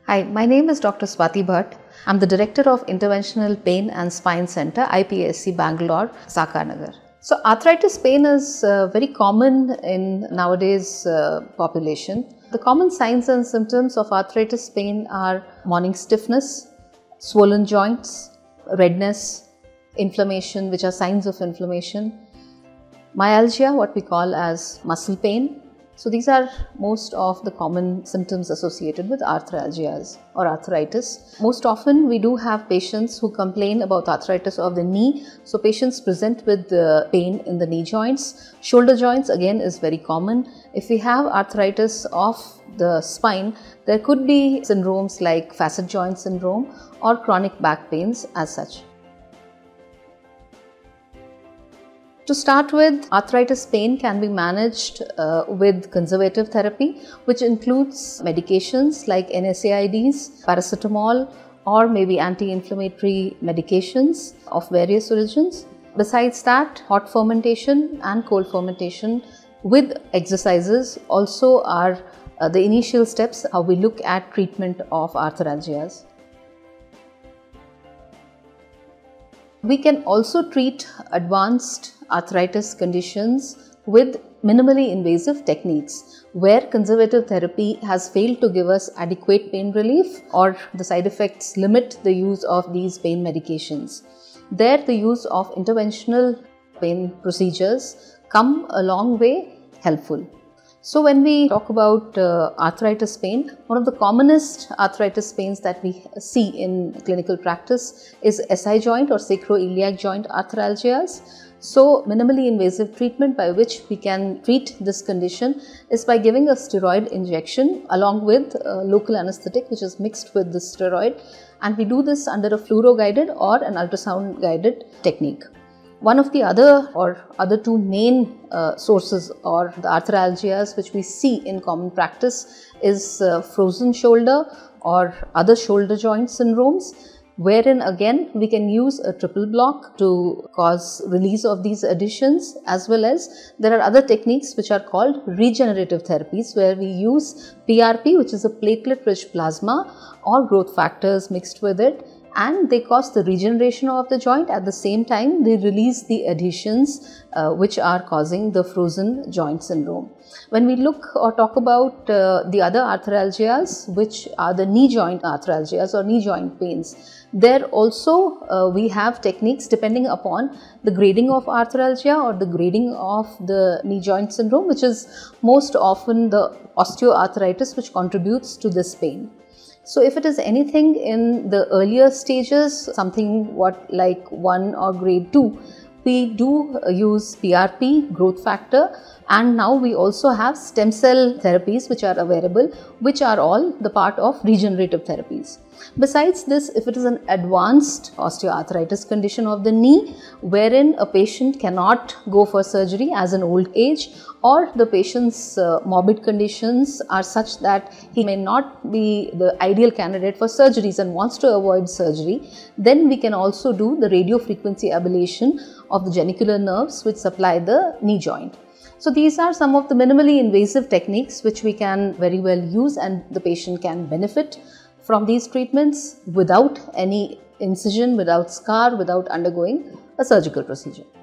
Hi, my name is Dr. Swati Bhat. I'm the Director of Interventional Pain and Spine Center, IPSC, Bangalore, Sahakarnagar. So, arthritis pain is very common in nowadays population. The common signs and symptoms of arthritis pain are morning stiffness, swollen joints, redness, inflammation, which are signs of inflammation, myalgia, what we call as muscle pain. So these are most of the common symptoms associated with arthralgias or arthritis. Most often we do have patients who complain about arthritis of the knee. So patients present with pain in the knee joints. Shoulder joints again is very common. If we have arthritis of the spine, there could be syndromes like facet joint syndrome or chronic back pains as such. To start with, arthritis pain can be managed with conservative therapy, which includes medications like NSAIDs, paracetamol, or maybe anti-inflammatory medications of various origins. Besides that, hot fermentation and cold fermentation with exercises also are the initial steps how we look at treatment of arthralgias. We can also treat advanced arthritis conditions with minimally invasive techniques where conservative therapy has failed to give us adequate pain relief or the side effects limit the use of these pain medications. There, the use of interventional pain procedures come a long way helpful. So when we talk about arthritis pain, one of the commonest arthritis pains that we see in clinical practice is SI joint or sacroiliac joint arthralgias. So minimally invasive treatment by which we can treat this condition is by giving a steroid injection along with local anesthetic which is mixed with the steroid, and we do this under a fluoro guided or an ultrasound guided technique. One of the other two main sources or the arthralgias which we see in common practice is frozen shoulder or other shoulder joint syndromes, wherein again we can use a triple block to cause release of these adhesions, as well as there are other techniques which are called regenerative therapies where we use PRP, which is a platelet-rich plasma or growth factors mixed with it, and they cause the regeneration of the joint. At the same time, they release the adhesions which are causing the frozen joint syndrome. When we look or talk about the other arthralgias, which are the knee joint arthralgias or knee joint pains, there also we have techniques depending upon the grading of arthralgia or the grading of the knee joint syndrome, which is most often the osteoarthritis which contributes to this pain. So if it is anything in the earlier stages, something like 1 or grade 2, we do use PRP, growth factor, and now we also have stem cell therapies which are available, which are all the part of regenerative therapies. Besides this, if it is an advanced osteoarthritis condition of the knee, wherein a patient cannot go for surgery as an old age, or the patient's morbid conditions are such that he may not be the ideal candidate for surgeries and wants to avoid surgery, then we can also do the radiofrequency ablation of the genicular nerves which supply the knee joint. So these are some of the minimally invasive techniques which we can very well use, and the patient can benefit from these treatments without any incision, without scar, without undergoing a surgical procedure.